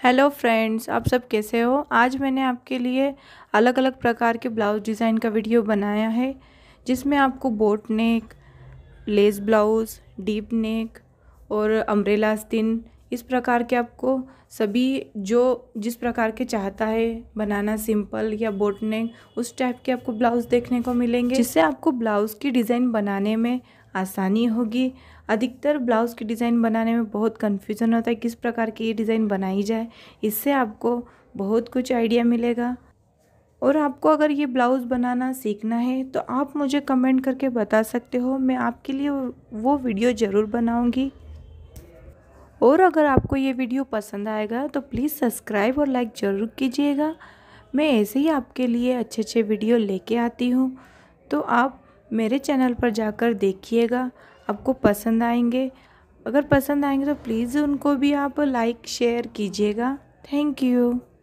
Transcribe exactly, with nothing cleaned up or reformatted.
Hello friends, आप सब कैसे हो। आज मैंने आपके लिए अलग अलग प्रकार के ब्लाउज डिज़ाइन का वीडियो बनाया है, जिसमें आपको boat neck, lace blouse, deep neck और अम्ब्रेला आस्तीन, इस प्रकार के आपको सभी जो जिस प्रकार के चाहता है बनाना, सिंपल या बोट नेक, उस टाइप के आपको ब्लाउज़ देखने को मिलेंगे, जिससे आपको ब्लाउज़ की डिज़ाइन बनाने में आसानी होगी। अधिकतर ब्लाउज़ की डिज़ाइन बनाने में बहुत कन्फ्यूज़न होता है, किस प्रकार की ये डिज़ाइन बनाई जाए। इससे आपको बहुत कुछ आइडिया मिलेगा। और आपको अगर ये ब्लाउज़ बनाना सीखना है तो आप मुझे कमेंट करके बता सकते हो, मैं आपके लिए वो वीडियो ज़रूर बनाऊंगी। और अगर आपको ये वीडियो पसंद आएगा तो प्लीज़ सब्सक्राइब और लाइक ज़रूर कीजिएगा। मैं ऐसे ही आपके लिए अच्छे अच्छे वीडियो लेके आती हूँ, तो आप मेरे चैनल पर जाकर देखिएगा, आपको पसंद आएंगे। अगर पसंद आएंगे तो प्लीज़ उनको भी आप लाइक शेयर कीजिएगा। Thank you.